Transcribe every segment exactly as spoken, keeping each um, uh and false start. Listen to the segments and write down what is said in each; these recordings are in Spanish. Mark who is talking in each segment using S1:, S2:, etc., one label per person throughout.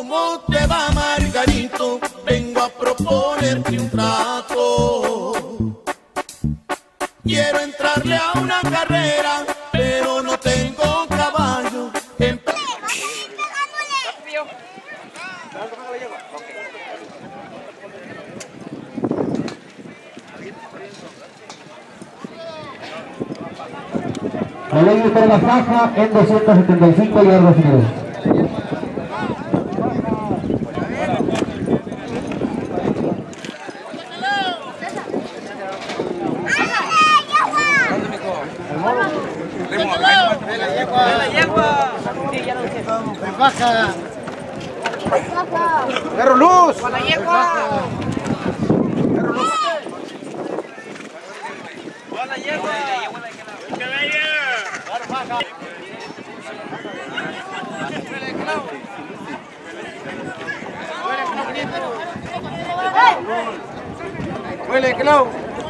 S1: ¿Cómo te va, Margarito? Vengo a proponerte un trato. Quiero entrarle a una carrera, pero no tengo caballo. En...
S2: La ley para la faja en doscientos setenta y cinco yardas finales.
S3: ¡Perro Luz!
S4: ¡Con la yegua!
S3: ¡Perro Luz!
S4: ¡Con la yegua! ¡Que vaya!
S3: ¡Huele de qué lado!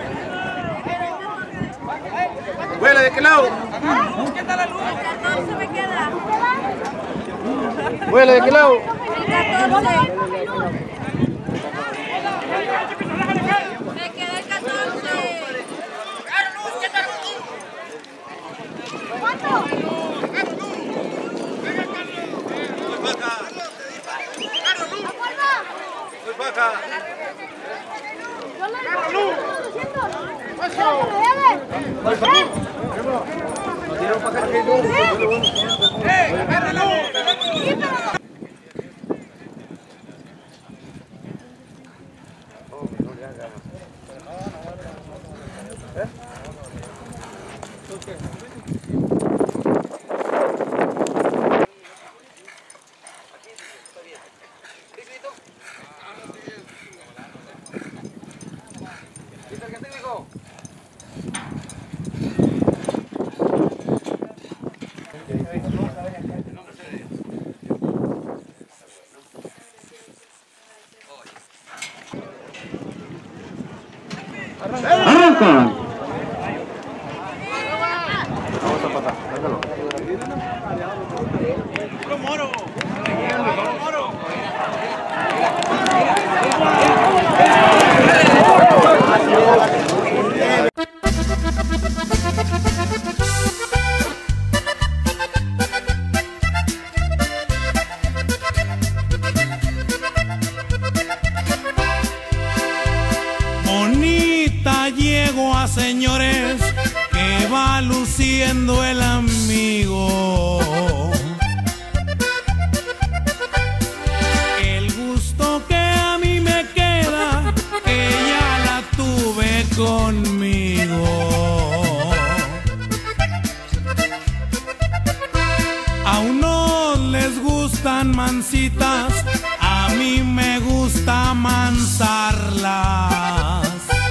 S3: ¡Huele de qué lado!
S4: ¿Qué tal la luz?
S5: El catorce me queda.
S3: ¡Huele de qué lado!
S5: El catorce. Me queda el catorce. ¿Cuánto?
S3: ¡Soy baja!
S5: Yo le digo doscientos.
S3: ¡Eh! ¡Agárralo!
S2: ¡Arranca!
S3: Vamos a pasar, sácalo.
S4: ¡Moro! ¡Moro!
S6: Bonita yegua, señores, que va luciendo el amigo. El gusto que a mí me queda, que ya la tuve conmigo. A unos les gustan mansitas, a mí me gusta mansarlas.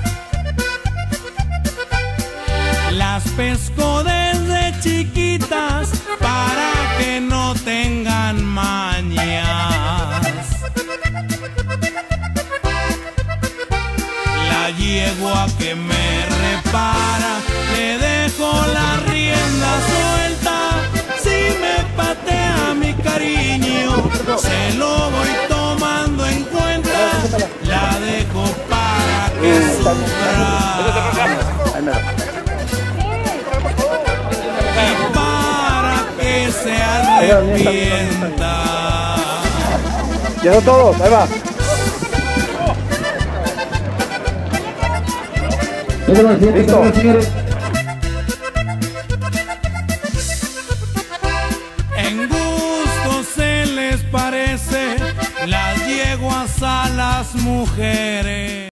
S6: Las pesco desde chiquitas para que no tengan mañas. La yegua que me repara, le dejo la rienda suelta. Si me patea mi cariño, se lo voy tomando en cuenta. La dejo para que sufra y para que se arrepienta.
S3: Ya son todos, ahí va.
S2: Listo. Señores.
S6: En gusto se les parece las yeguas a las mujeres.